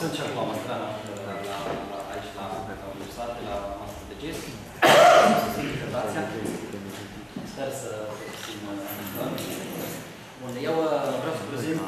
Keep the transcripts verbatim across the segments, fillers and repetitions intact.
sunt și acum măstra noastră aici la Universitate, la Master de Gist. Sper să țin. Bun, eu vreau să prezint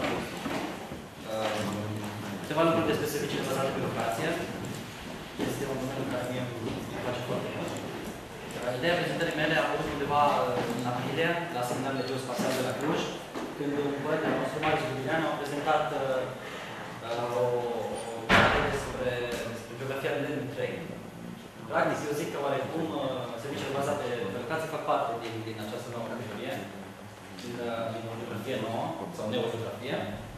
câteva lucruri despre serviciile bazate pe locație. Este un domeniu care mie îmi place foarte mult. Ideea prezentării mele a fost undeva în aprilie, la seminarele geospațiale de la Cluj, când un coleg al nostru, Marius Dubileanu, a prezentat o parte despre geografia mileniului trei. Practic, eu zic că oarecum serviciile bazate pe locație fac parte din, din această nouă categorie, din, din o geografie nouă, sau neogeografie.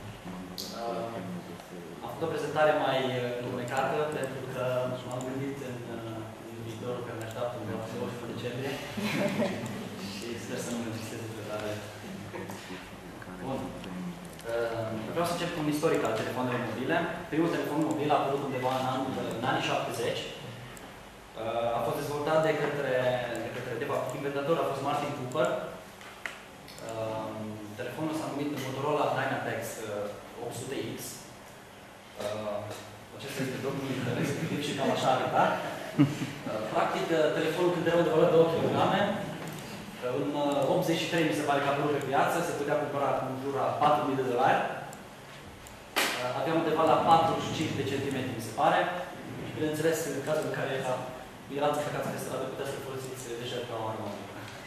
Am făcut o prezentare mai întunecată, pentru că m-am gândit în, în viitorul care ne așteaptă în douăzeci decembrie și sper să nu mă întristeze pe tare. Bun. Vreau să încep cu un istoric al telefonelor mobile. Primul telefon mobil a apărut undeva în, an, în anii șaptezeci. A fost dezvoltat de către, de către de fapt, inventatorul a fost Martin Cooper. Telefonul s-a numit Motorola Dynatex opt sute X. Acesta este domnul respectiv și cam așa arăta. Practic, telefonul când era undeva la două kilograme, în optzeci și trei mi se pare că a apărut pe piață, se putea cumpăra în jur a patru mii de dolari. Avea undeva la patruzeci și cinci de centimetri, mi se pare. Și bineînțeles, în cazul în care erați plecați pe stradă, puteți să folosiți deja ca o armă.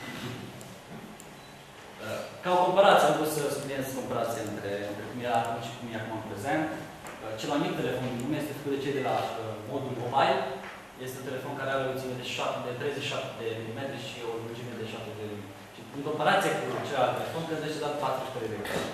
Ca o comparație, am vrut să subliniez comparația între, între cum era atunci și cum e acum în prezent. Cel mai mic telefon din lume este făcut de cei de la modul mobile. Este un telefon care are o lungime de treizeci și șapte de milimetri și o lungime de șapte de milimetri. Și în comparație cu celălalt telefon, credește dat patruzeci și trei de grade.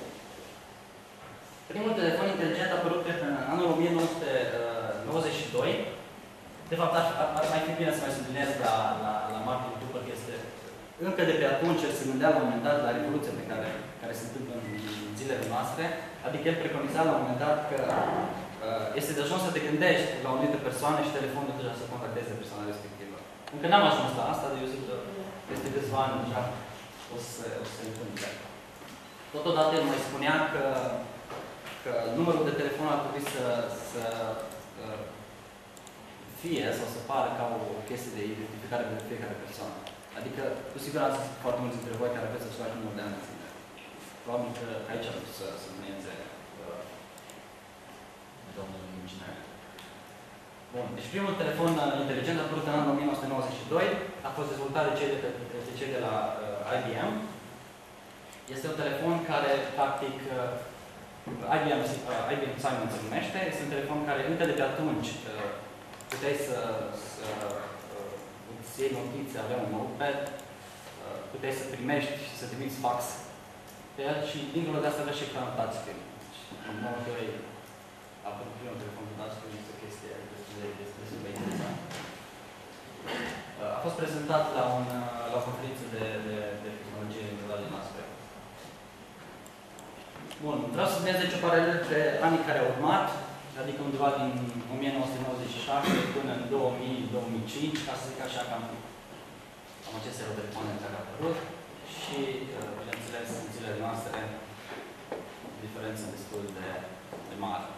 Primul telefon inteligent a apărut în anul o mie nouă sute nouăzeci și doi. De fapt, ar, ar mai fi bine să mai subliniez la, la, la Martin Cooper că este încă de pe atunci el se gândea la un moment dat la revoluția pe care, care se întâmplă în zilele noastre. Adică el preconiza la un moment dat că uh, este de ajuns să te gândești la o anumită persoană și telefonul deja să contacteze persoana respectivă. Încă n-am ajuns la asta, dar eu zic că peste câțiva ani deja o să, o să se întâmple. Totodată el mai spunea că, că numărul de telefon ar trebui să, să uh, fie sau să pară ca o chestie de identificare pentru fiecare persoană. Adică, cu siguranță, foarte mulți dintre voi care aveți același număr de ani. Probabil că aici ar trebui să sublinieze uh, domnul inginer. Bun, deci primul telefon inteligent a apărut în anul o mie nouă sute nouăzeci și doi, a fost dezvoltat de cei de, de, cei de la uh, I B M. Este un telefon care, practic, uh, I B M, uh, I B M Simon se numește, este un telefon care încă de pe atunci uh, puteai să, să uh, îți iei notițe, avea un notepad, uh, puteai să primești și să trimiți fax pe el și, dincolo de asta, avea și ecranul touchscreen. În nouăzeci și doi a apărut primul telefon cu touchscreen, este o chestie destul de interesantă. Uh, a fost prezentat la, un, uh, la o conferință de, de, de tehnologie în de noastre. Bun, vreau să vedeți deci o paralelă între anii care au urmat, adică undeva din o mie nouă sute nouăzeci și șase până în două mii două mii cinci, ca să zic așa, cam, cam aceste erau telefoane care au apărut și, bineînțeles, în zilele noastre, diferență destul de, de mare.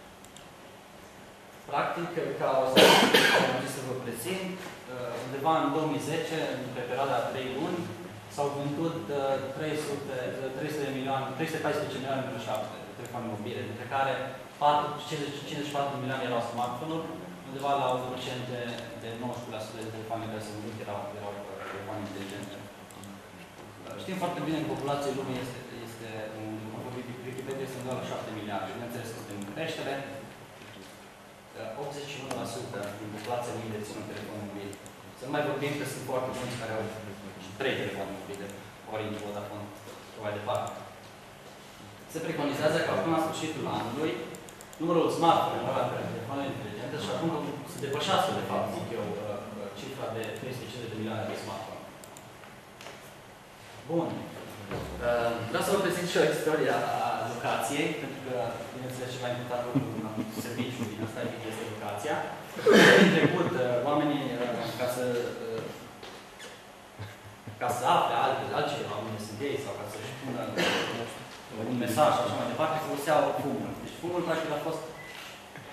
Practic, ca o să, să vă prezint, undeva în două mii zece, pe perioada a trei luni, s-au vândut trei sute de milioane, trei sute paisprezece milioane de șapte de telefoane mobile, dintre care cincizeci și patru de milioane erau smartphone-uri, undeva la un procent de, de nouăsprezece la sută de telefoane care se vândut erau, erau telefoane inteligente. Știm foarte bine că populația lumii este, este un, Wikipedia este undeva la șapte miliarde. Bineînțeles că este în creștere. optzeci și unu la sută din populația lumii dețin un telefon mobil. Să nu mai vorbim că sunt foarte mulți care au trei telefoane mobile, Orange, Vodafone, și mai departe. Se preconizează că până la sfârșitul anului, numărul smartphone-urilor pe telefoane inteligente și acum să depășească, de fapt, zic eu, cifra de trei sute cincizeci de milioane de smartphone. Bun. Vreau să vă prezint și o istorie a locației, pentru că, bineînțeles, cel mai important lucru în serviciul din asta este locația. În trecut, oamenii, ca să ca să afle altceva unde sunt ei sau ca să-și pună un mesaj și așa mai departe, foloseau fumul. Deci fumul, practic, a fost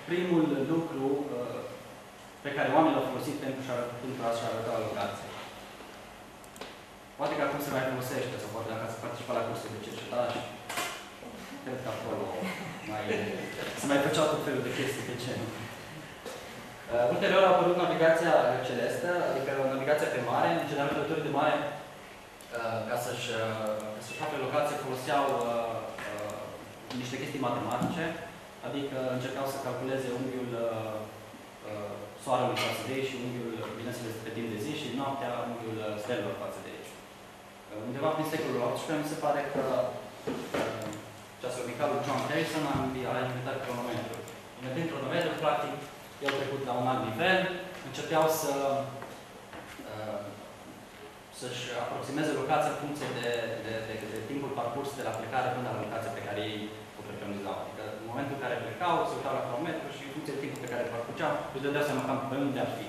primul lucru uh, pe care oamenii l-au folosit pentru, pentru a-și arăta o locație. Poate că acum se mai folosește, sau poate dacă se participă la curse de cercetare, cred că acolo mai, se mai făceau tot felul de chestii, de ce nu. Uh, ulterior a apărut navigația celestă, adică navigația pe mare. În general, călătorii de mare, uh, ca să-și uh, să facă locație, foloseau uh, uh, niște chestii matematice, adică încercau să calculeze unghiul uh, uh, soarelui față de ei și unghiul, bineînțeles, pe timp de zi și noaptea unghiul stelelor față de ei. Uh, undeva prin secolul optsprezece, mi se pare că uh, ceasornicalul John Harrison a inventat cronometrul. Inventând cronometrul, practic, i-au trecut la un alt nivel, începeau să uh, să-și aproximeze locația în funcție de, de, de, de timpul parcurs de la plecare până la locația pe care ei o preconizau. Adică în momentul în care plecau, se uitau la cronometru și în funcție de timpul pe care îl parcurgeau, își dădeau seama cam pe unde ar fi.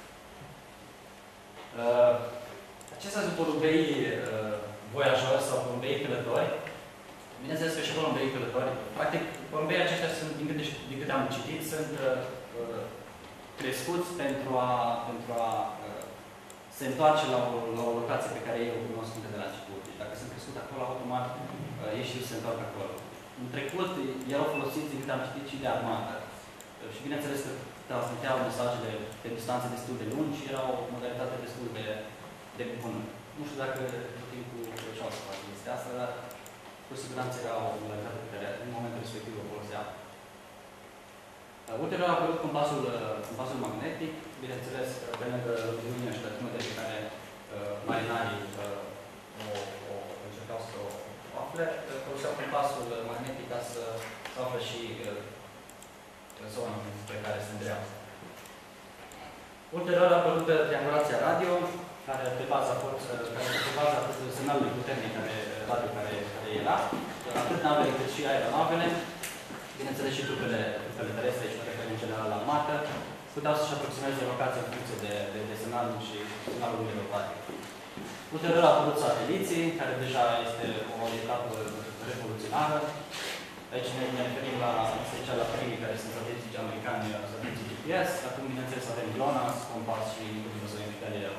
Uh, acestea sunt porumbei uh, voiajori sau porumbei călători. Bineînțeles că și porumbei călători. Practic, porumbei aceștia sunt, din câte, din câte am citit, sunt uh, crescuți pentru a, pentru a uh, se întoarce la o, la o locație pe care ei o cunosc încă de la început. Deci dacă sunt crescuți acolo, automat uh, ei știu să se întoarcă acolo. În trecut, erau folosiți, din câte am citit, și de armată. Uh, și bineînțeles că transmiteau mesajele pe distanțe destul de lungi și era o modalitate destul de, de bună. Nu știu dacă tot timpul reușeau să facă chestia asta, dar cu siguranță era o modalitate pe care în momentul respectiv o foloseau. Uh, ulterior a apărut compasul, uh, compasul magnetic, bineînțeles, pe lângă lumina și lătrimile pe care uh, marinarii uh, o, o încercau să o afle, uh, foloseau compasul magnetic ca să, să afle și uh, zona pe care se îndreaptă. Ulterior a apărut triangulația radio, care pe baza forțelor, care pe baza semnalului puternic care, radio care, care era, atât navele cât și aeronavele, bineînțeles și trupele, trupele terestre și mă refer în general la armată, puteau să-și aproximeze locația în funcție de, de, de semnalul și semnalul unilopatic. Ulterior a apărut sateliții, care deja este o etapă revoluționară. Aici ne, ne referim la, special la primii care sunt sateliții americani, sateliții G P S, acum, bineînțeles, avem GLONASS, COMPAS și Galileo Galileo.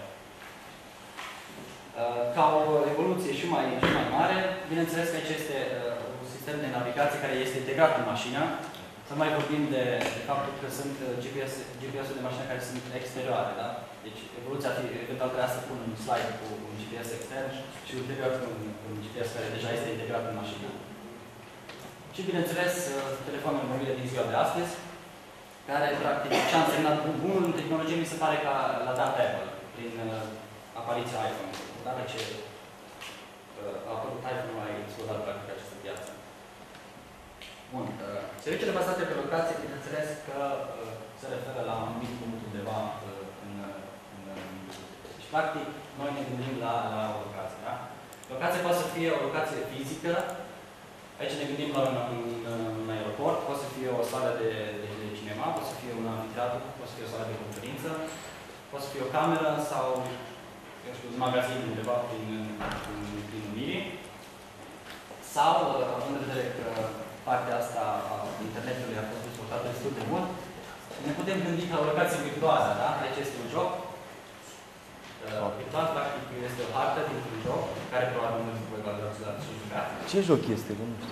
Ca o evoluție și mai, și mai mare, bineînțeles că aici este uh, un sistem de navigație care este integrat în mașină. Să mai vorbim de, de faptul că sunt G P S-uri de mașină care sunt exterioare, da? Deci evoluția ar fi, eventual trebuia să pun un slide cu un G P S extern și ulterior un, un G P S care deja este integrat în mașină. Și bineînțeles, telefoanele mobile din ziua de astăzi, care practic ce a însemnat bunul în tehnologie mi se pare că l-a dat Apple prin uh, apariția iPhone-ului. Dar ce uh, a apărut iPhone-ul, a explodat practic această piață. Bun. Uh, serviciile bazate pe locație, bineînțeles că uh, se referă la un mic punct undeva uh, în, în, în Deci, practic, noi ne gândim la, la o locație. Da? Locația poate să fie o locație fizică. Aici ne gândim la un, un, un aeroport, poate să fie o sală de, de, de cinema, poate să fie un amfiteatru, poate să fie o sală de conferință, poate să fie o cameră sau eu știu, un magazin undeva prin, prin, prin Unirii. Sau, având în vedere că partea asta a internetului a fost dezvoltată destul de mult, ne putem gândi ca o locație virtuală, da? Aici este un joc. Uh, virtual, practic, este o hartă dintr-un joc, care probabil nu voi valorați la și jucat. Ce joc este? Nu știu.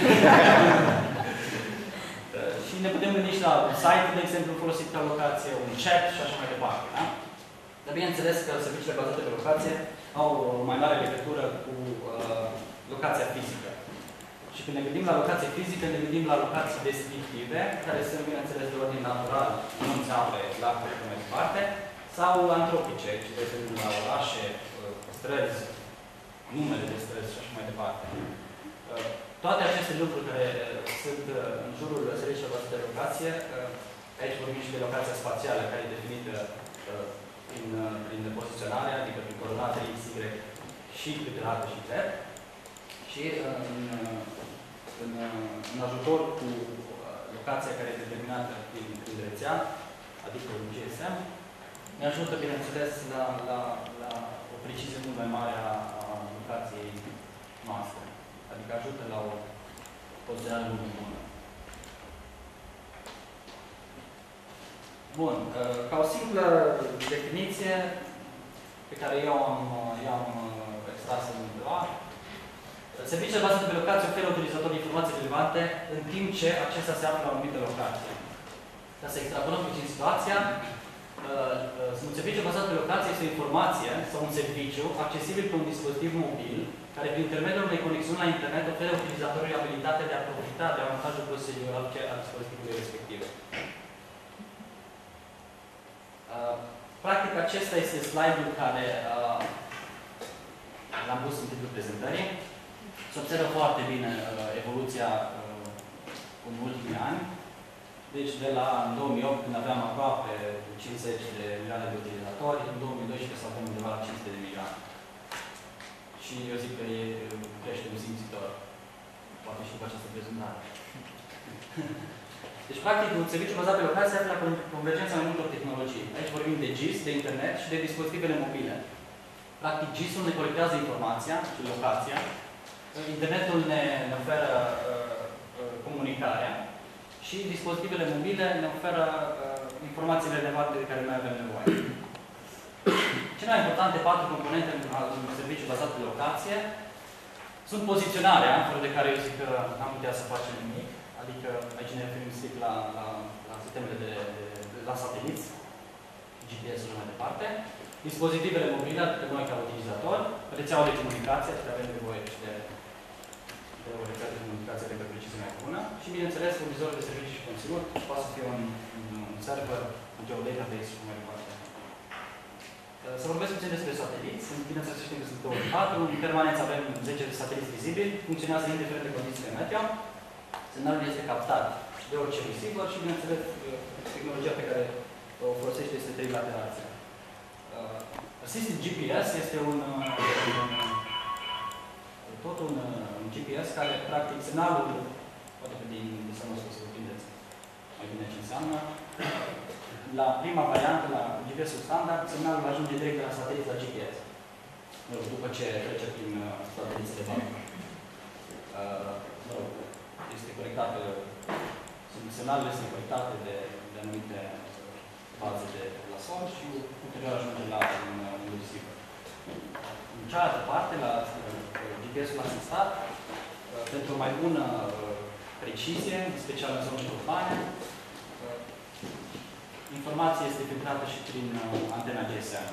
uh, și ne putem gândi și la un site, de exemplu, folosit ca locație, un chat și așa mai departe, da? Dar bineînțeles că serviciile bazate pe locație au o mai mare legătură cu uh, locația fizică. Și când ne gândim la locație fizică, ne gândim la locații descriptive, care sunt, bineînțeles, de ordin natural, munți, ape, lacuri și mai departe, sau antropice, ci de exemplu la orașe, străzi, numele de străzi și așa mai departe. Toate aceste lucruri care sunt în jurul serviciilor bazate pe locație, aici vorbim și de locația spațială, care e definită prin, prin poziționare, adică prin coordonate X, Y și câteodată și Z. Și în, în, în ajutor cu locația care e determinată prin, prin rețea, adică un G S M, ne ajută, bineînțeles, la, la, la o precizie mult mai mare a, a locației noastre. Adică ajută la o poziționare mult mai bună. Bun. Ca o simplă definiție pe care eu am, eu am extras în undeva, serviciile bazate pe locație oferă utilizatorii informații relevante în timp ce acesta se află la o anumită locație. Ca să extrapolăm puțin situația, un serviciu bazat pe locație este o informație sau un serviciu accesibil pe un dispozitiv mobil care, prin intermediul unei conexiuni la internet, oferă utilizatorii abilitatea de a profita de avantajul proceduralice al dispozitivului respectiv. Practic, acesta este slide-ul care l-am pus în titlul prezentării. Se observă foarte bine evoluția în ultimii ani. Deci, de la în două mii opt, când aveam aproape cincizeci de milioane de utilizatori, în două mii doisprezece să avem undeva la cinci sute de milioane. Și eu zic că e crește un simțitor. Poate și cu această prezentare. Deci, practic, un serviciu bazat pe locație află la convergența mai multor tehnologii. Aici vorbim de G I S, de internet și de dispozitivele mobile. Practic, G I S-ul ne colectează informația și locația. Internetul ne, ne oferă uh, uh, comunicarea. Și dispozitivele mobile ne oferă uh, informații relevante de care noi avem nevoie. Cele mai importante patru componente în un serviciu bazat pe locație sunt poziționarea, fără de care eu zic că n-am putea să facem nimic. Adică aici ne referim strict la, la, la sistemele de, de, de la sateliți, G P S-ul și mai departe. Dispozitivele mobile, pe noi ca utilizatori, rețeaua de comunicație, pentru că avem nevoie de de o rețea de comunicație de precizie mai bună și, bineînțeles, furnizorul de servicii și conținut, poate să fie un, un server, un geodatabase și mai departe. Să vorbesc puțin despre sateliți. Bineînțeles, să știm că sunt douăzeci și patru. În permanență avem zece de sateliți vizibili, funcționează indiferent de condițiile meteo. Semnalul este captat de orice receiver și, bineînțeles, tehnologia pe care o folosește este trilateralizația. Assisted G P S este un, un tot un, un G P S care, practic, semnalul, poate că din semnul să vă prindeți mai bine ce înseamnă, la prima variantă, la G P S-ul standard, semnalul ajunge direct de la satelit la G P S. După ce trece prin sateliții de bază. Uh, este colectată, semnalele sunt colectate de, de anumite baze de la sol și ulterior ajunge la un, un receiver. În cealaltă parte, la G P S-ul asistat, pentru o mai bună precizie, în special în zone urbane, informația este filtrată și prin antena G S M.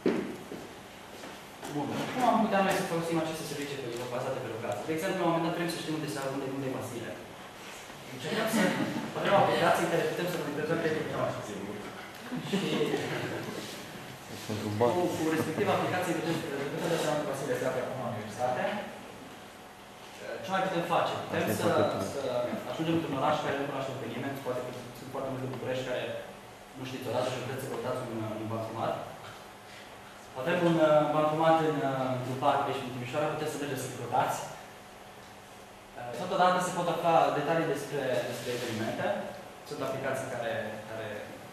Bun. Cum am putea noi să folosim aceste servicii bazate pe locație? De exemplu, la un moment dat vrem să știm unde se unde unde e Vasile. Încercăm să avem o aplicație în care putem să monitorizăm prietenii noștri. Și cu, cu respectiva aplicație putem să seama că Vasile se află acum în universitate. Ce mai putem face? Putem să, să ajungem într-un oraș care nu cunoaștem pe nimeni, poate că sunt foarte multe de București care nu știți orașul și puteți să căutați un, un bancomat. Avem un uh, bancomat în, uh, în parc și în Timișoara, puteți să mergeți să căutați. Uh, totodată se pot afla detalii despre, despre evenimente. Sunt aplicații care, care,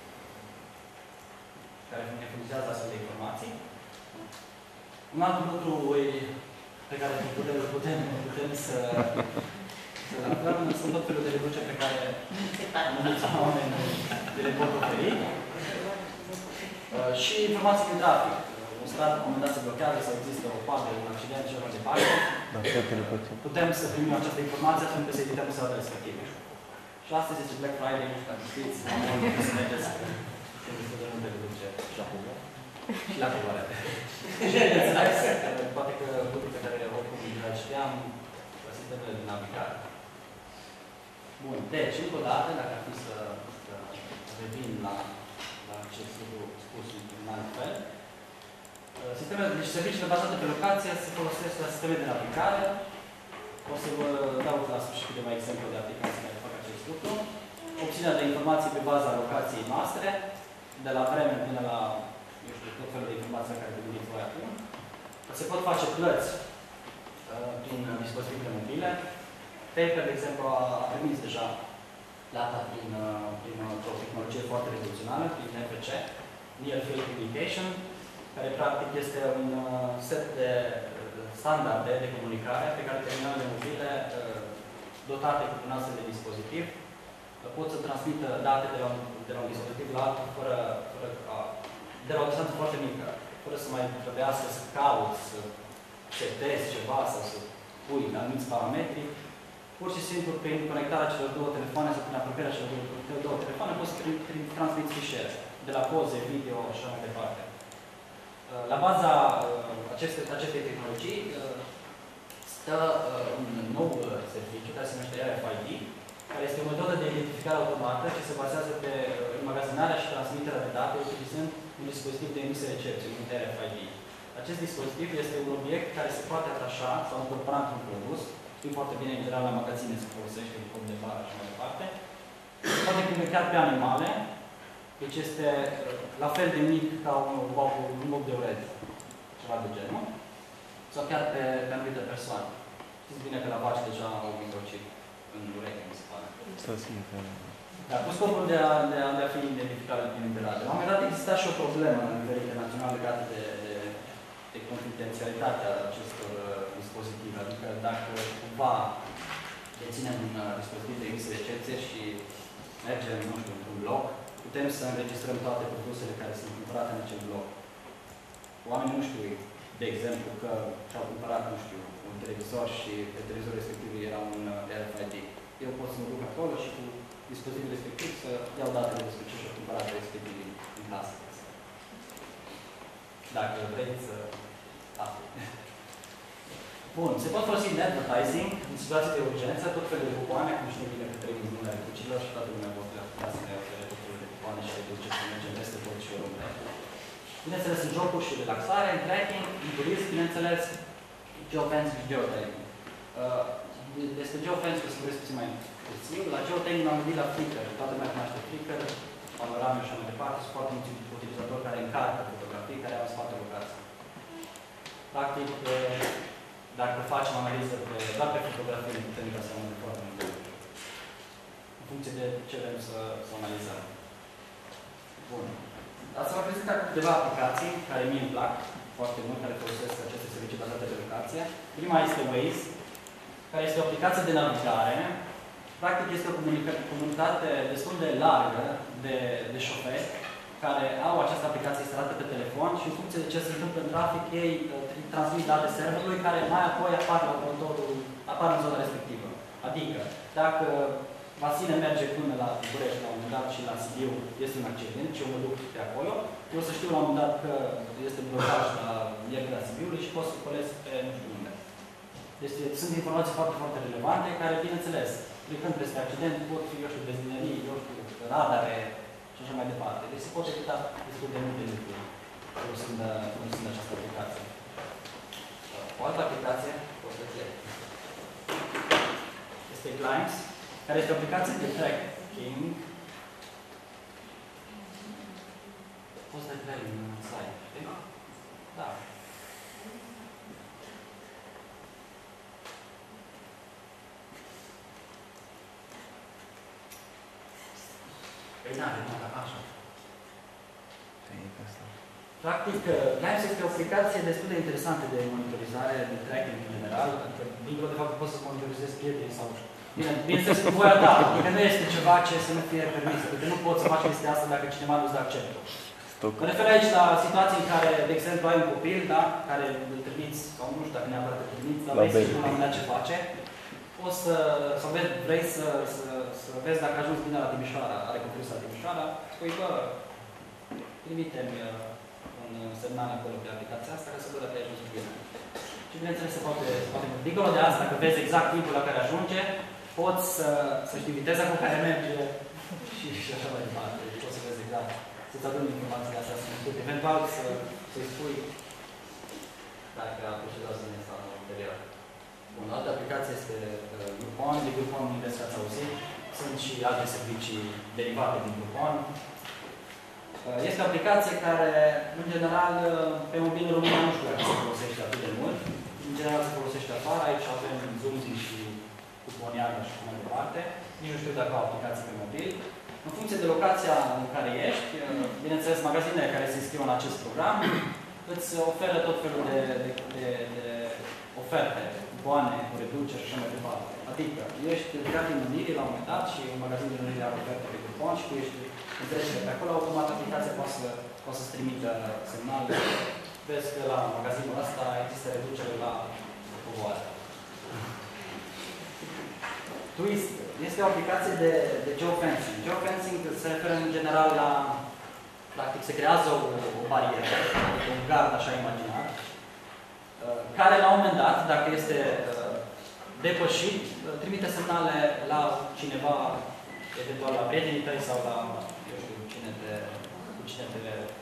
care ne furnizează astfel de informații. Un alt lucru pe care putem, putem, putem să, să-l aflăm sunt tot felul de reduceri pe care mulți oameni le pot oferi. Uh, și informații de trafic. Un strat, la un moment dat, se blochează sau există o coadă, un accident și așa mai departe. Putem să primim această informație astfel încât să evităm să avem respective. Și astăzi este Black Friday, nu știu dacă știți, am să mergeți să destul de multe reduceri. Și la culoare. Și la culoare. Și bineînțeles, poate că lucruri pe care oricum le știam, sistemele de navigare. Bun, deci, încă o dată, dacă ar fi să, să revin la, la acest lucru spus în alt fel, sistemele, deci serviciile bazate pe locație se folosesc la sisteme de navigare. O să vă dau la sfârșit câteva exemple de aplicații care fac acest lucru. Obținerea de informații pe baza locației noastre, de la vreme până la, eu știu, tot felul de informații care vă gândiți voi acum. Se pot face plăți uh, prin dispozitivele mobile. Paper, de exemplu, a, a permis deja plata prin, uh, prin o tehnologie foarte revoluționară, prin N F C, Near Field Communication, care practic este un uh, set de standarde de comunicare pe care terminalele mobile uh, dotate cu un astfel de dispozitiv pot să transmită date de la un, de la un dispozitiv la altul fără, fără a, de la o distanță foarte mică, fără să mai trebuiască să cauți, să setezi ceva sau să pui anumiți parametri. Pur și simplu, prin conectarea celor două telefoane sau prin apropierea celor două, două telefoane, poți să transmiți fișiere de la poze, video și așa mai departe. La baza aceste, acestei tehnologii stă un nou serviciu care se numește R F I D, care este o metodă de identificare automată ce se bazează pe înmagazinarea și transmiterea de date utilizând un dispozitiv de emisie-recepție, un R F I D. Acest dispozitiv este un obiect care se poate atașa sau încorpora într-un produs. Știm foarte bine, în general, la magazine se folosește în form de bară și mai departe. Se poate primi chiar pe animale, deci este la fel de mic ca un, un loc de ureți, ceva de genul, sau chiar pe, pe anumite persoane. Știți bine că la vaci deja au microchip în ureche, mi se pare. Dar cu scopul de a, de a, de a fi identificare din date. La un moment dat exista și o problemă în nivel internațional legată de, de, de confidențialitatea acestor uh, dispozitive. Adică dacă cumva deținem un uh, dispozitiv de emisie-recepție și mergem, nu știu, într-un bloc, putem să înregistrăm toate produsele care sunt cumpărate în acel bloc. Oamenii nu știu, de exemplu, că și-au cumpărat, nu știu, un televizor și pe televizorul respectiv era un uh, R F I D. Eu pot să mă duc acolo și cu dispozitivul respectiv să iau datele despre ce și-au cumpărat respectiv în clasă. Dacă vreți să afli. Bun, se pot folosi în advertising, în situații de urgență, tot felul de cupoane, cum știm bine că trăim în lumea reducilor și toată lumea poate putea să ne ofere tot felul de cupoane și reduce să mergem peste tot și oriunde. Bineînțeles, în jocuri și relaxare, în tracking, în turism, bineînțeles, geofence și geotagging. Uh, despre geofence, o să vorbesc puțin mai puțin. La geotagging m-am gândit la Flickr. Toată lumea cunoaște Flickr, panorame și așa mai departe. Sunt foarte mulți utilizatori care încarcă fotografii, care au în spate locații. Practic, dacă facem analiză pe, doar pe fotografie, ne putem da seama de foarte multe lucruri. În funcție de ce vrem să, să analizăm. Bun. Asta vă prezint câteva aplicații care mie îmi plac foarte mult, care folosesc aceste servicii bazate pe locație. Prima este Waze, care este o aplicație de navigare. Practic este o comunitate destul de largă de, de șoferi care au această aplicație instalată pe telefon și în funcție de ce se întâmplă în trafic, ei transmit date serverului care mai apoi apar la următorul, apar în zona respectivă. Adică, dacă Vasile merge până la București la un moment dat și la Sibiu este un accident și eu mă duc pe acolo, eu să știu la un moment dat că este blocaj la iertarea Sibiului și pot să colesc pe nu știu unde. Deci sunt informații foarte, foarte relevante care, bineînțeles, plecând peste accident, pot fi, eu știu, benzinerii, eu știu, radare și așa mai departe. Deci se pot evita destul de multe lucruri folosind, folosind această aplicație. O altă aplicație, o să fie, este Glimpse, care este o aplicație de tracking. Poți să trec în slide, știi? Da. Păi da, așa. Practic, Glimpse este o aplicație destul de interesantă de monitorizare, de tracking în general, adică, dincolo de fapt că poți să monitorizezi prietenii sau bine, bineînțeles cu voia ta, adică nu este ceva ce să nu fie permis, pentru că nu poți să faci chestia asta dacă cineva nu-ți dă acceptul. Mă refer aici la situații în care, de exemplu, ai un copil, da, care îl trimiți, sau nu știu dacă neapărat îl trimiți, dar vrei să știi la un moment ce face, o să, sau vrei să, să, să vezi dacă ajungi bine la Timișoara, are copilul la Timișoara, spui, bă, trimite-mi un semnal acolo pe aplicația asta, ca să văd dacă ai ajuns bine. Și bineînțeles se poate, se poate, dincolo de asta, dacă vezi exact timpul la care ajunge, poți să, să știi viteza cu care merge și, și așa mai departe. Deci poți să vezi exact, să-ți aduni informațiile astea, să eventual să, să-i spui dacă a procedat să ne sau ulterior. Bun, o altă aplicație este uh, Groupon. De Groupon nu veți că ați auzit. Sunt și alte servicii derivate din Groupon. Uh, este o aplicație care, în general, pe mobil în România nu știu dacă se folosește atât de mult. În general se folosește afară. Aici avem Zoomzi și Cuponiana și mai departe. Nici nu știu dacă au aplicații pe mobil. În funcție de locația în care ești, bineînțeles, magazinele care se înscriu în acest program îți oferă tot felul de, de, de, de oferte, cupoane, cu reduceri și așa mai departe. Adică, ești legat din Unirii la un moment dat și un magazin din Unirii are oferte pe cupon și tu ești în trecere pe acolo, automat aplicația poate, să, poate să-ți trimită semnale. Vezi că la magazinul ăsta există reducere la covoare. Twist este o aplicație de, de geofencing. Geofencing se referă în general la, practic, se creează o, o barieră, adică un gard așa imaginar, care la un moment dat, dacă este depășit, trimite semnale la cineva, eventual la prietenii tăi sau la, eu știu, cine te, cu cine te,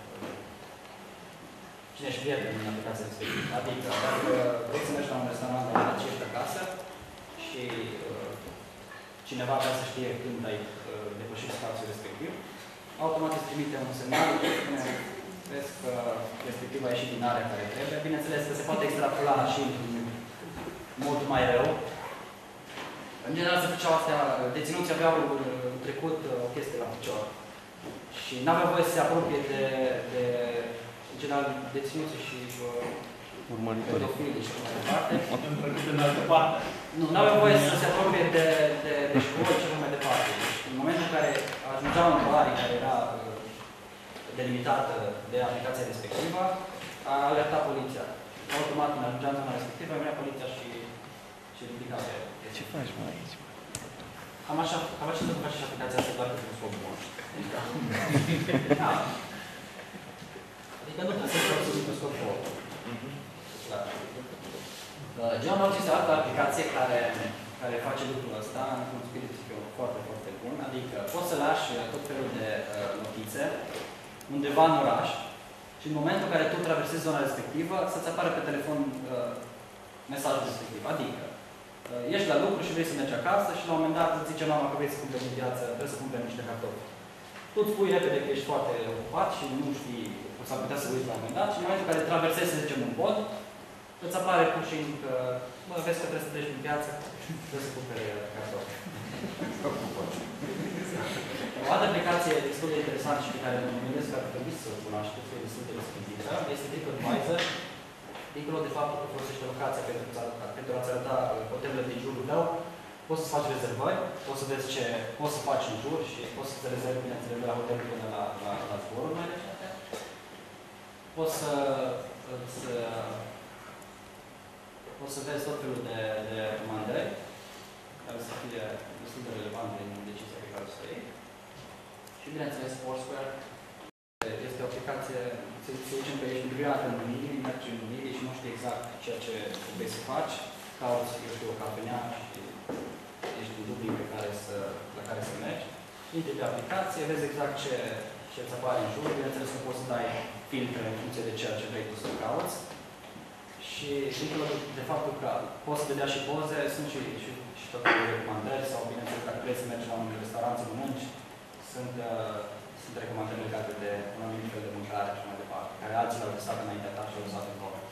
cine ești prieten în aplicația respectivă. Adică, dacă vrei să mergi la un restaurant la ce ești acasă și uh, cineva vrea să știe când ai uh, depășit spațiul respectiv, automat îți trimite un semnal, vezi că respectiv a ieșit din area care trebuie. Bineînțeles că se poate extrapola și în mod mai rău. În general se făceau astea, deținuții aveau în trecut o chestie la picior. Și nu aveau voie să se apropie de, de în general, deținuții și pedofilii și mai departe. În altă parte. Nu, nu aveau voie să se apropie de, de, de școli și mai departe. Deci, în momentul în care ajungeau în area care era delimitată de aplicația respectivă, a alertat poliția. Automat, când ajungea în zona respectivă, venea poliția și, și ridica pe... Ce faci, mă, aici? Cam așa, cam așa să faci și aplicația asta doar pentru scop bun. Da. Adică nu trebuie să faci pentru scop bun. Da. Geonotes este o altă aplicație care, care face lucrul ăsta într-un spirit foarte, foarte bun. Adică poți să lași tot felul de uh, notițe undeva în oraș și în momentul în care tu traversezi zona respectivă, să-ți apară pe telefon uh, mesajul respectiv. Adică, uh, ești la lucru și vrei să mergi acasă și la un moment dat îți zice mama că vrei să cumperi în viață, trebuie să cumperi niște cartofi. Tu îți spui repede că ești foarte ocupat și nu știi, s-ar putea să uiți la un moment dat și în momentul în care traversezi, să zicem, un pod, îți apare pur și simplu că, bă, vezi că trebuie să treci în viață, trebuie să cumperi cartofi. O altă aplicație destul de interesantă și pe care mă gândesc că ar trebui să o cunoașteți, e destul de răspândită, este TripAdvisor. Dincolo de faptul că folosește locația pentru, pentru a-ți arăta hotelurile din jurul tău, poți să faci rezervări, poți să vezi ce poți să faci în jur și poți să te rezervi, bineînțeles, de la hotelul până la, la, la zboruri mai recente. Poți să, îți, poți să vezi tot felul de, de recomandări care să fie destul de relevante în decizia pe care o să iei. Și bineînțeles, Foursquare este o aplicație, să zicem că ești migrat în Unirii, mergi în Unirii și nu știi exact ceea ce vrei să faci, cauți, eu știu, o cafenea și ești în dubii pe care să, la care să mergi. Intri pe aplicație, vezi exact ce, ce îți apare în jur, bineînțeles că poți să dai filtre în funcție de ceea ce vrei tu să cauți. Și dincolo de faptul că poți să vedea și poze, sunt și, și, și tot felul de recomandări sau, bineînțeles, dacă vrei să mergi la un restaurant să mănânci, sunt, uh, sunt recomandări legate de un anumit fel de mâncare și mai departe, care alții l-au testat înaintea ta și l-au usat în comer.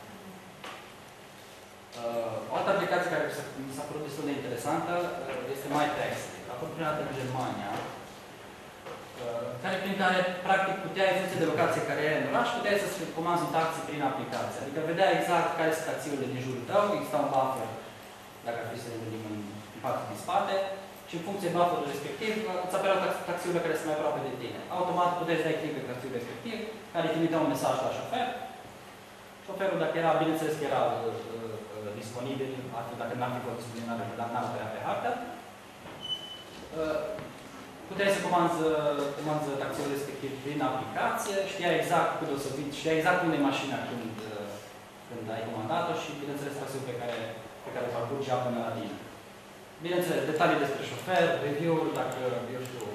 Uh, o altă aplicație care mi s-a părut destul de interesantă uh, este MyTaxi. A fost prima dată în Germania, uh, care, prin care, practic, puteai, în funcție de locație care e în oraș, puteai să-ți comanzi un taxi prin aplicație. Adică vedeai exact care sunt taxiurile din jurul tău, exista un buffer, dacă ar fi să ne gândim în, în partea din spate, și în funcție de bufferul respectiv, îți apăreau taxiurile care sunt mai aproape de tine. Automat puteai să dai click pe taxiul respectiv, care îi trimitea un mesaj la șofer. Șoferul, dacă era, bineînțeles că era uh, uh, disponibil, atât dacă n-ar fi fost disponibil, n-ar apărea pe hartă. Uh, puteai să comanzi, comanzi taxiul respectiv prin aplicație, știai exact cât o să vii, știai exact unde e mașina când, uh, când ai comandat-o și, bineînțeles, taxiul pe care, pe care îl parcurgea până la tine. Bineînțeles, detalii despre șofer, review-uri, dacă, eu știu,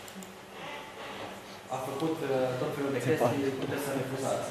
a făcut uh, tot felul de chestii, puteți să refuzați.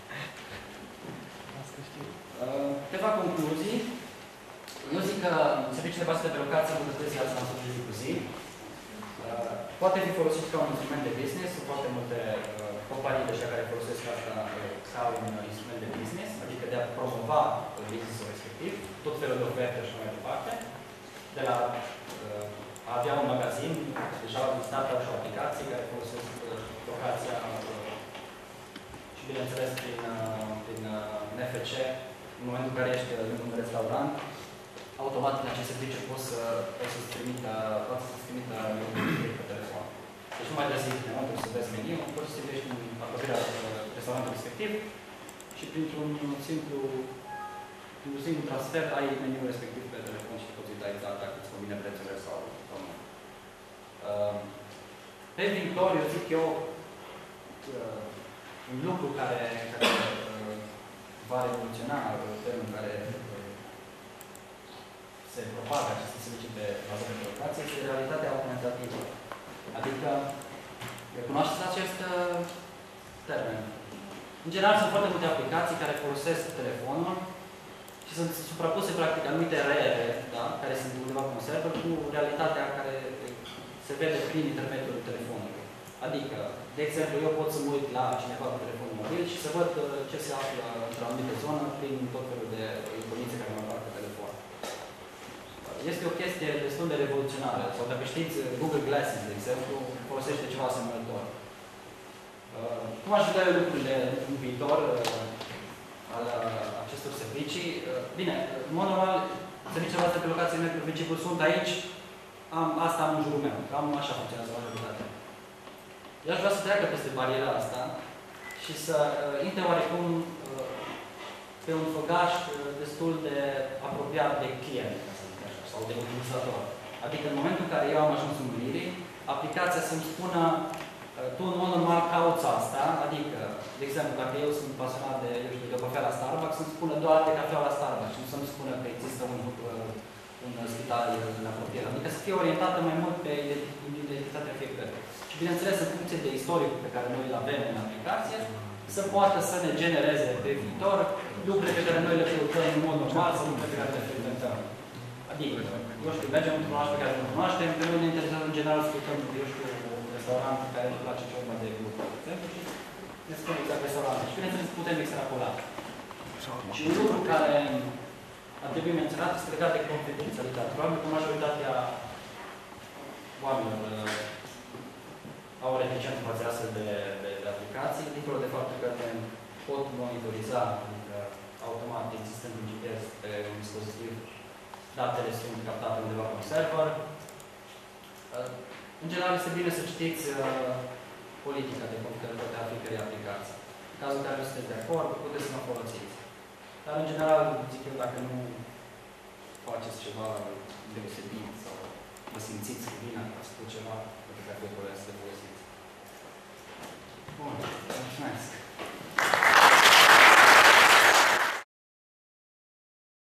Uh, câteva concluzii. Eu zic că serviciile bazate pe locație îmbunătățesc viața noastră de zi cu zi. Uh, poate fi folosit ca un instrument de business. Sunt foarte multe uh, companii deja care folosesc asta uh, ca un instrument de business, adică de a promova business-ul respectiv, tot felul de oferte și mai departe. De la uh, a avea un magazin, deja au existat și o aplicație care folosesc uh, locația uh, și, bineînțeles, prin, uh, prin uh, N F C, în momentul în care ești lângă un restaurant, automat în acest serviciu poți să poți să-ți trimită, poți să-ți trimită pe telefon. Deci nu mai trebuie să iei înăuntru să vezi meniu, poți să te vezi în apropierea restaurantului respectiv și printr-un simplu, printr-un simplu transfer ai meniul respectiv pe telefon și poți uita exact dacă îți convine prețurile sau, sau nu. Uh, pe viitor, eu zic eu, uh, un lucru care, care uh, va revoluționa felul în care uh, se propagă aceste servicii pe bază de locație este realitatea augmentativă. Adică, cunoașteți acest uh, termen? În general, sunt foarte multe aplicații care folosesc telefonul și sunt suprapuse, practic, anumite reere, da? Care sunt undeva pe un server, cu realitatea care se vede prin intermediul telefonului. Adică, de exemplu, eu pot să mă uit la cineva cu telefonul mobil și să văd ce se află într-o anumită zonă prin tot felul de informații care mă apar pe telefon. Este o chestie destul de revoluționară. Sau dacă știți, Google Glasses, de exemplu, folosește ceva asemănător. Cum aș vedea lucrurile în viitor al acestor servicii? Bine, în mod normal, serviciile noastre pe locație în principiu sunt aici, am, asta am în jurul meu. Cam așa funcționează majoritatea. Eu aș vrea să treacă peste bariera asta și să uh, intre oarecum uh, pe un făgaș uh, destul de apropiat de client, să zic așa, sau de utilizator. Adică în momentul în care eu am ajuns în mânirii, aplicația să-mi spună uh, tu în mod normal cauți asta, adică, de exemplu, dacă eu sunt pasionat de, eu știu, de o cafea la Starbucks, să-mi spună doar de cafea la Starbucks și nu să-mi spună că există un, uh, un spital în apropiere. Adică să fie orientată mai mult pe identitatea fiecăruia. Și bineînțeles, în funcție de istoricul pe care noi îl avem în aplicație, să poată să ne genereze pe viitor lucruri pe care noi le filtrăm în mod normal sau lucruri pe care le filtrăm. Adică, eu știu, mergem într-un oraș pe care nu cunoaștem, pe noi ne interesează în general să filtrăm, eu știu, un restaurant pe care ne place ceva de grup, de exemplu, și ne spune exact restaurantul. Și bineînțeles, putem extrapola. Și un lucru care ar trebui menționat este legat de confidențialitate. Probabil că majoritatea oamenilor au reticență față de astfel de, de, de aplicații, dincolo de faptul că ne pot monitoriza, adică automat existând un G P S pe un dispozitiv, datele sunt captate undeva pe un server. În general, este bine să citiți uh, politica de confidențialitate a fiecărei aplicații. În cazul în care nu sunteți de acord, puteți să mă folosiți. Dar, în general, zic eu, dacă nu faceți ceva deosebit sau vă simțiți bine, ați făcut ceva, pentru că acolo să folosiți.